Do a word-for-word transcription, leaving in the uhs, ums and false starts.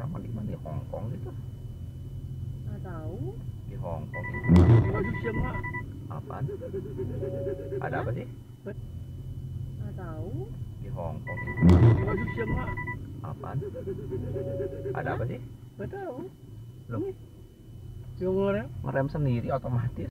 sama di mana, di Hongkong gitu. Nggak tahu. Di Hongkong itu. Waduh siapa? Apaan? Ada apa sih? Nggak tahu. Di Hongkong itu. Waduh siapa? Apaan? Ada apa sih? Nggak tahu. Loh, Yang ngerem? ngerem sendiri otomatis.